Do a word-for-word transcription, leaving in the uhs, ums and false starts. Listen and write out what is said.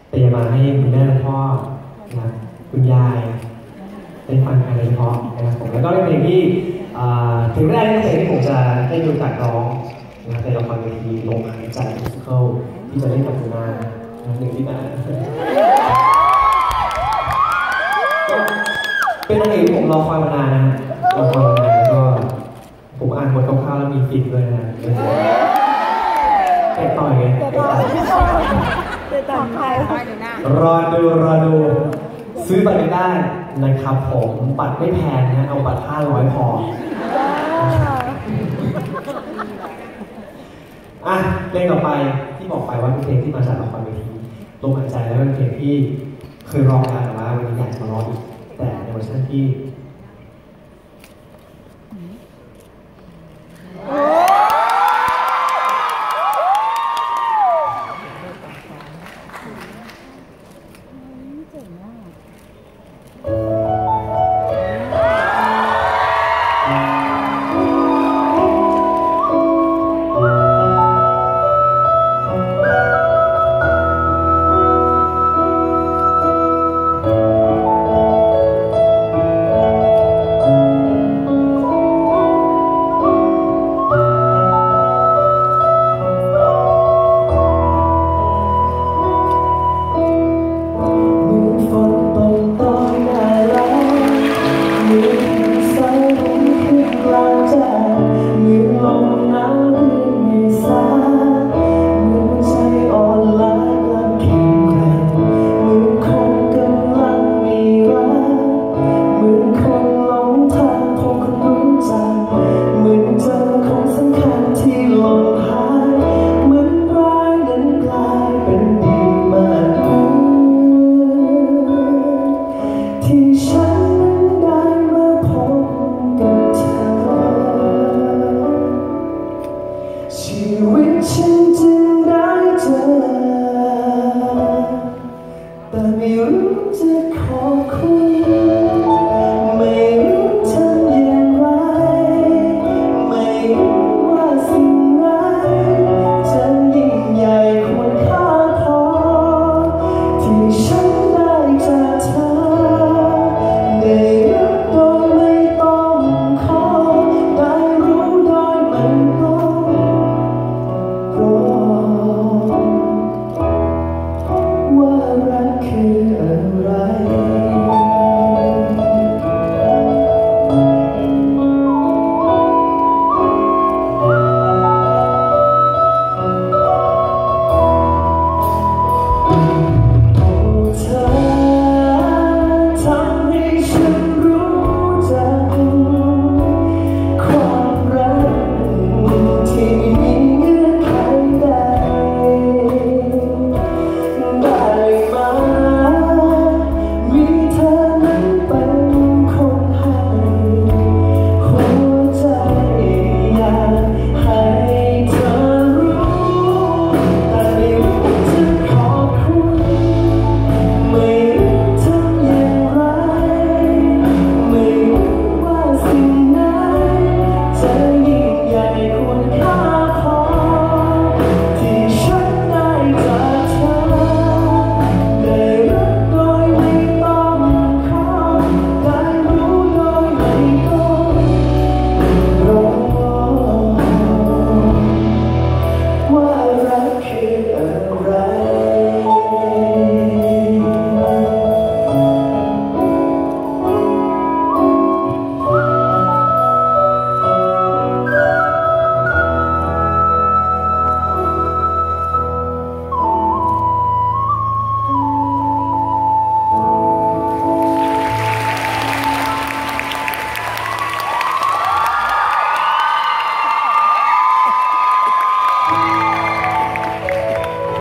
เตรียมมาให้คุณแม่พ่อนะคุณยายได้ฟังกันโดยเฉพาะนะครับผมแล้วก็เป็นเพลงที่ถึงแรกนี่เป็นเพลงที่ผมจะได้ดูจากร้องในละครเวทีลมหายใจมิวสิคัลที่จะเล่นกับคุณนาหนึ่งที่มาเป็นนางเอกที่ผมรอคอยมานานนะรอคอยมานานแล้วก็ผมอ่านบทคร่าวๆแล้วมีฟินด้วยนะแต่ต่อยไงแต่ต่อยแต่ต่อยใครรอดูรอดูซื้อบัตรได้นะครับผมบัตรไม่แพงนะเอาบัตรห้าร้อยพออ่ะเพลงต่อไปที่บอกไปว่าเป็นเพลงที่มาจากละครเวทีลมหายใจแล้วเป็นเพลงที่เคยร้องกันแต่ว่าวันนี้อยากจะมาร้องอีกแต่ในเวอร์ชันที่คือ